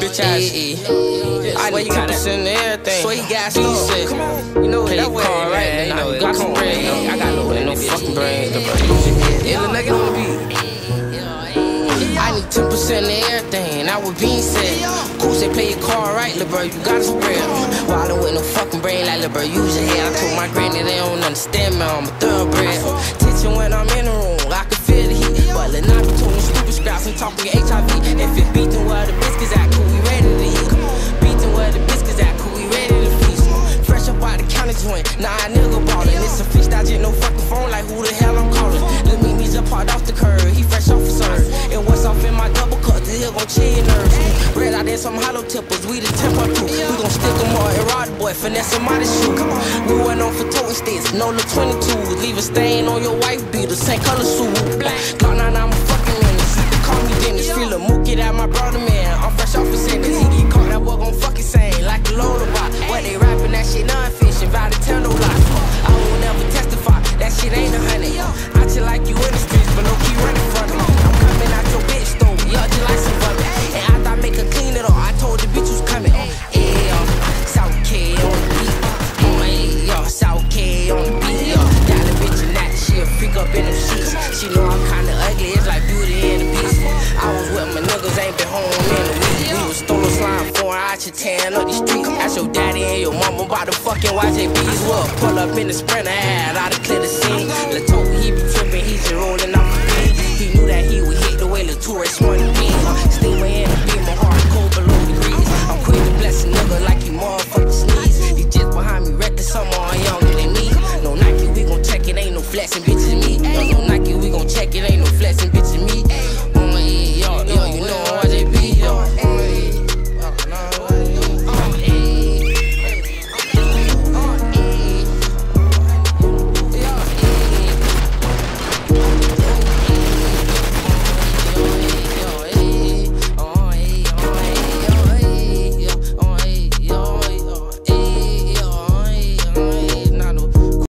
bitch ass. I need 10% of everything. So he got shit. You know that way, right? You know, got some bread. I got no fucking brain. Yeah, the nigga on the beat. I need 10% of everything, that was being said. Cool say play your card right, lil' bro, you gotta spread. Wildin' with no fucking brain like lil' bro, use your head. I told my granny they don't understand me, I'm a thoroughbred. Tension when I'm in the room, I can feel the heat. But let's not be talking stupid scraps, I'm talking HIV. If it beatin' where the biscuits at, cool, we ready to eat. Beatin' where the biscuits at, cool, we ready to feast. Fresh up out the county joint, nah, I nigga ballin'. It's a fish, I just no fucking phone, like who the hell I'm callin'. Let me meet up hard off the curb, he fresh off the serve. And what's off in my double cup, the hill gon' chill your nerves. Bread out there, some hollow tippers, we the temper too. We gon' stick them all and rod the boy, finesse him out his shoe. We went on for toting sticks, no little 22s. Leave a stain on your wife beater, same color suit. Glock 9, I'm a fucking menace. Call me Dennis, feel a mook, get out my brother, man. I'm fresh off a sentence. He get caught, that boy gon' fucking sing like a loader bot. What they rapping, that shit non-fiction, vow to tell no lie. I won't never testify, that shit ain't 100. I chill like you in the streets, but no key running from me. I'm coming out your bitch store, yeah, just like some butter. And after I make her clean it all, I told the bitch who's coming. Yeah, South K on the beat. Yeah, South K on the beat. Yeah, got a bitch in that, she a freak up in the sheets. She know I'm kinda ugly, it's like Beauty and the Beast. I was with my niggas, ain't been home in a week. We was stolen slime foreign, I should tearing up the street. Ask your daddy and your mama about the fucking YJBs. Well, pull up in the Sprinter, had I to clear the scene. Latote, he be trippin', he just rollin' off the beat. He knew that he would hit the way Latour swung the beam.